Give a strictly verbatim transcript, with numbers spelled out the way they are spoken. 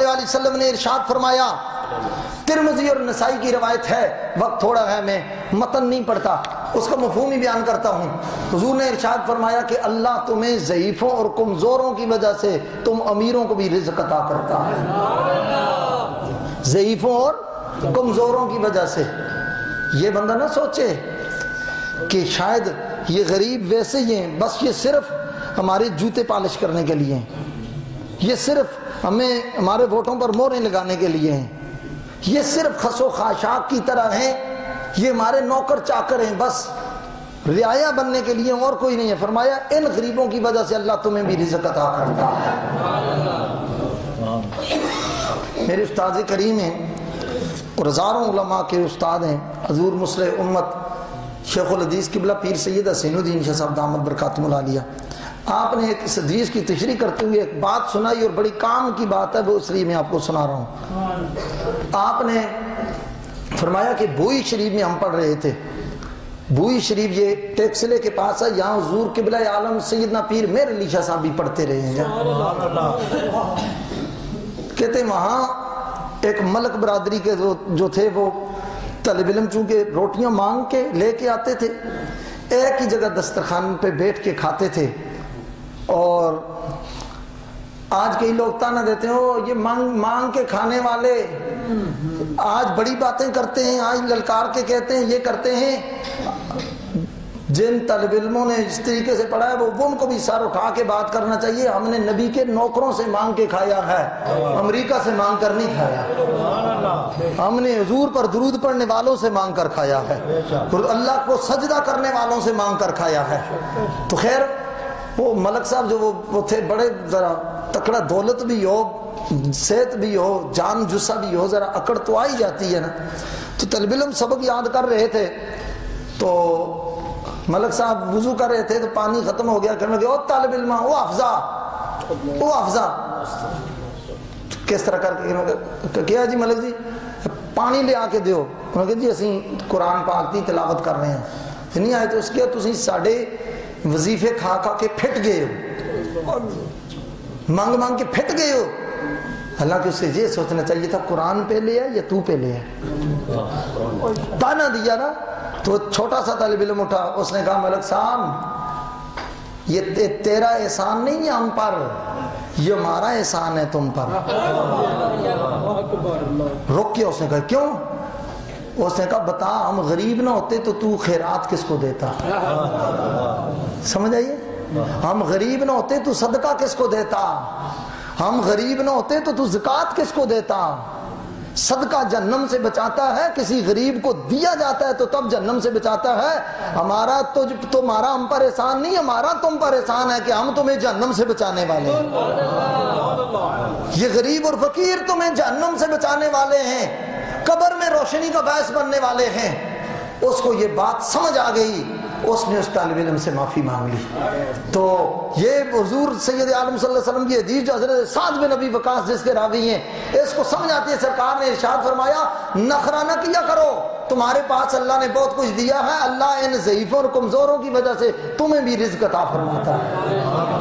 علیہ وسلم نے ارشاد فرمایا، ترمذی اور نسائی کی روایت ہے، وقت تھوڑا ہے میں متن نہیں پڑھتا، اس کا مفہوم ہی بیان کرتا ہوں۔ حضور نے ارشاد فرمایا کہ اللہ تمہیں ضعیفوں اور کمزوروں کی وجہ سے تم امیروں کو بھی رزق عطا کرتا ہے، ضعیفوں اور کمزوروں کی وجہ سے۔ یہ بندہ نہ سوچے کہ شاید یہ غریب ویسے ہی ہیں، بس یہ صرف ہمارے جوتے پالش کرنے کے لیے ہیں، یہ صرف ہمیں ہمارے ووٹوں پر مہریں لگانے کے لیے ہیں، یہ صرف خس و خاشاک کی طرح ہیں، یہ ہمارے نوکر چاکر ہیں، بس رعایا بننے کے لیے، اور کوئی نہیں ہے۔ فرمایا ان غریبوں کی وجہ سے اللہ تمہیں بھی رزق عطا کرتا ہے۔ میرے استاد کریم ہیں اور ہزاروں علماء کے استاد ہیں، حضور مصلح امت شیخ الحدیث قبلہ پیر سید حسین الدین شاہ صاحب دامت برکاتہم العالیہ۔ آپ نے ایک اس حدیث کی تشریح کرتے ہوئے ایک بات سنائی، اور بڑی کام کی بات ہے، وہ اس لیے میں آپ کو سنا رہا ہوں۔ آپ نے فرمایا کہ بوئی شریف میں ہم پڑھ رہے تھے، بوئی شریف یہ ٹیکسلے کے پاس ہے، یہاں حضور قبلہ عالم سیدنا پیر میر علی شاہ صاحب بھی پڑھتے رہے ہیں۔ کہتے وہاں ایک ملک برادری کے جو تھے وہ طالب علم چونکہ روٹیاں مانگ کے لے کے آتے تھے، ایک ہی جگہ دسترخوان پہ بیٹھ کے کھاتے تھے، اور آج کئی لوگ تانا دیتے ہیں یہ مانگ مانگ کے کھانے والے آج بڑی باتیں کرتے ہیں، آج للکار کے کہتے ہیں، یہ کرتے ہیں۔ جن طالب علموں نے اس طریقے سے پڑھا ہے وہ ان کو بھی سر اٹھا کے بات کرنا چاہیے، ہم نے نبی کے نوکروں سے مانگ کے کھایا ہے، امریکہ سے مانگ کر نہیں کھایا، ہم نے حضور پر درود پڑھنے والوں سے مانگ کر کھایا ہے، اللہ کو سجدہ کرنے والوں سے مانگ کر کھایا ہے۔ تو خیر وہ ملک صاحب جو وہ تھے بڑے ذرا تکڑا، دولت بھی ہو، صحت بھی ہو، جان جسہ بھی ہو، ذرا اکڑ تو آئی جاتی ہے نا۔ تو طالب علم سبق یاد کر رہے تھے، تو ملک صاحب وضو کر رہے تھے تو پانی ختم ہو گیا، کہنے لگے او طالب علم او حفظہ او حفظہ، کس طرح کر کے کیا جی ملک جی پانی لے آ کے دیو، انہوں نے کہا جی اسی قرآن پاک کی تلاوت کر رہے ہیں۔ نہیں آئے تو اس کے تسی ساڑھے وظیفے کھا کھا کے پھٹ گئے ہو، مانگ مانگ کے پھٹ گئے ہو۔ حالانکہ اسے یہ سوچنا چاہیے تھا قرآن پہ لے ہے یا تو پہ لے ہے، تانا دیا نا۔ تو چھوٹا سا طالب علم اٹھا، اس نے کہا ملک صاحب یہ تیرا احسان نہیں ہے ہم پر، یہ ہمارا احسان ہے تم پر۔ رک کے اس نے کہا کیوں؟ اس نے کہا بتا ہم غریب نہ ہوتے تو تو خیرات کس کو دیتا؟ سمجھ آئیے، ہم غریب نہ ہوتے تو صدقہ کس کو دیتا؟ ہم غریب نہ ہوتے تو تو زکوٰۃ کس کو دیتا؟ صدقہ جہنم سے بچاتا ہے، کسی غریب کو دیا جاتا ہے تو تب جہنم سے بچاتا ہے۔ ہمارا تو تمہارا ہم پر احسان نہیں، ہمارا تم پر احسان ہے کہ ہم تمہیں جہنم سے بچانے والے ہیں۔ یہ غریب اور فقیر تمہیں جہنم سے بچانے والے ہیں، قبر میں روشنی کا باعث بننے والے ہیں۔ اس کو یہ بات سمجھ آ گئی، اس نے اس طالب علم سے معافی مانگ لی۔ تو یہ حضور سید عالم صلی اللہ علیہ وسلم کی حدیث جو حضرت سعد بن ابی وقاص جس کے راوی ہیں، اس کو سمجھ آتی ہے۔ سرکار نے ارشاد فرمایا نخرہ نہ کیا کرو، تمہارے پاس اللہ نے بہت کچھ دیا ہے، اللہ ان ضعیفوں اور کمزوروں کی وجہ سے تمہیں بھی رزق عطا فرماتا ہے۔